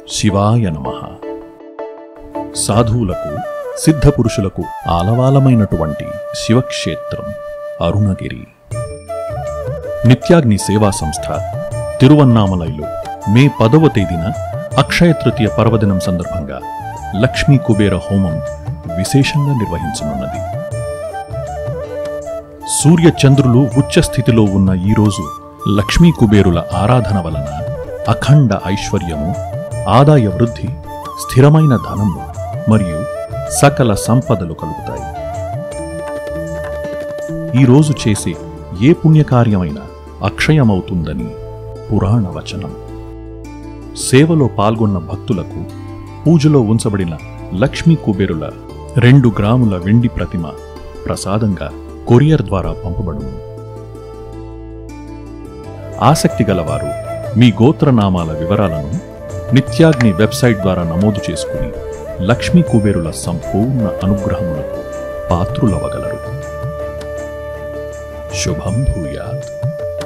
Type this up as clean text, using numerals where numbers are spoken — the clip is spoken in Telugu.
శివాయ నమః. సాధువులకు సిద్ధపురుషులకు ఆలవాలమైనటువంటి శివక్షేత్రం అరుణగిరి. నిత్యాగ్ని సేవా సంస్థ తిరువన్నామలైలో మే 10వ తేదీన అక్షయ తృతీయ పర్వదినం సందర్భంగా లక్ష్మీ కుబేర హోమం విశేషంగా నిర్వహించనున్నది. సూర్య చంద్రులు ఉచ్చస్థితిలో ఉన్న ఈరోజు లక్ష్మీ కుబేరుల ఆరాధన వలన అఖండ ఐశ్వర్యము, ఆదాయ వృద్ధి, స్థిరమైన ధనము మరియు సకల సంపదలు కలుగుతాయి. ఈరోజు చేసే ఏ పుణ్యకార్యమైనా అక్షయమవుతుందని పురాణ వచనం. సేవలో పాల్గొన్న భక్తులకు పూజలో ఉంచబడిన లక్ష్మీ కుబేరుల 2 గ్రాముల వెండి ప్రతిమ ప్రసాదంగా కొరియర్ ద్వారా పంపబడును. ఆసక్తి గలవారు మీ గోత్రనామాల వివరాలను నిత్యాగ్ని వెబ్సైట్ ద్వారా నమోదు చేసుకుని లక్ష్మీ కుబేరుల సంపూర్ణ అనుగ్రహములకు పాత్రులవగలరు. శుభం భూయాత్.